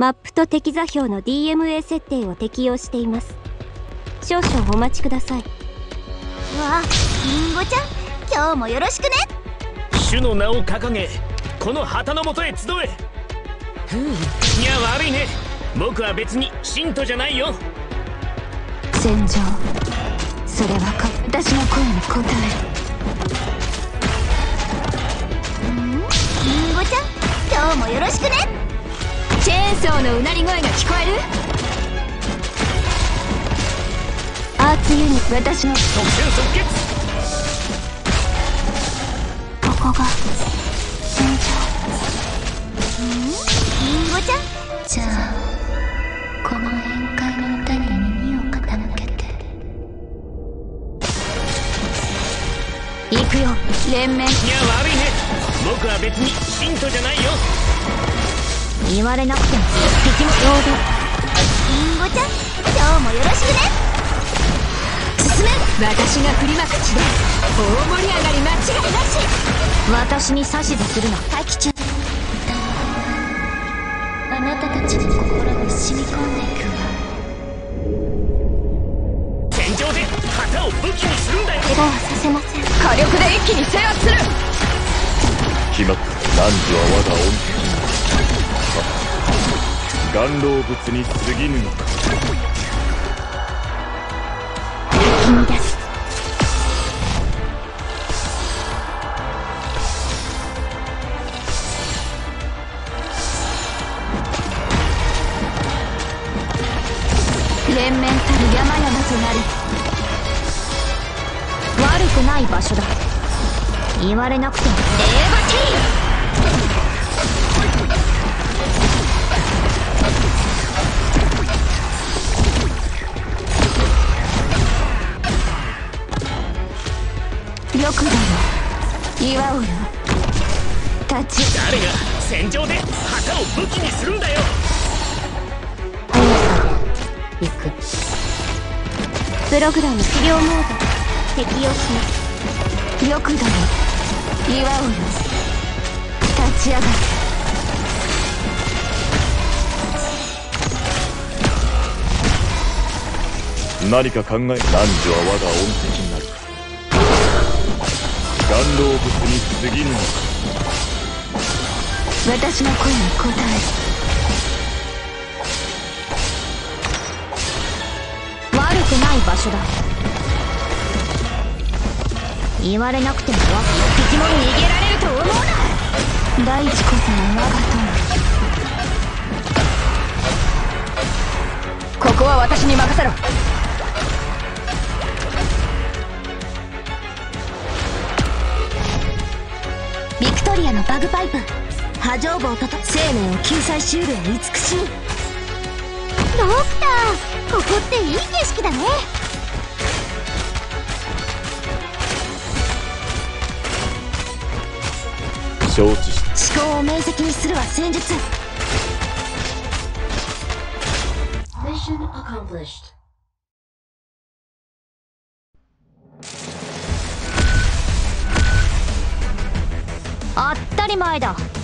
マップと敵座標の DMA 設定を適用しています。少々お待ちください。 わあ、リンゴちゃん、今日もよろしくね。 主の名を掲げ、この旗のもとへ集え。いや悪いね、僕は別に信徒じゃないよ。 戦場、それは私の声に応リンゴちゃん、今日もよろしくね。 チェーンソーのうなり声が聞こえる。アーツユニット、私の特戦即決。 ここが戦場。 リンゴちゃん、 じゃあこの宴会の歌に耳を傾けて行くよ、連綿。 いや悪いね、僕は別に信徒じゃないよ。 言われなくても一匹も労働。 リンゴちゃん、今日もよろしくね。 進め。私が振りまく地で大盛り上がり間違いなし。私に指図するな。タキちゃん、あなたたちの心に染み込んでいくわ。 戦場で旗を武器にするんだよ。 怪我はさせません。 火力で一気に制圧する。 決まった。汝は我が恩敵なり。岩老物に過ぎぬのか。 君です。 連綿たる山々となり、悪くない場所だ。言われなくても。レーバティー。よくだろう、岩尾よ。立ち。 誰が戦場で旗を武器にするんだよ。 行く。 プログラム治療モード適用します。 よくだろう、岩尾よ。立ち上がる。 何か考え。汝は我が恩敵になる。岩老物に過ぎぬのか。 私の声に応える。悪くない場所だ。言われなくても一匹も逃げられると思うな。大地こそが我が友。ここは私に任せろ。ビクトリアのバグパイプ、波状棒と生命を救済しうる美しい。 ドクター、ここっていい景色だね。 承知し思考を明晰にするは戦術。当たり前だ。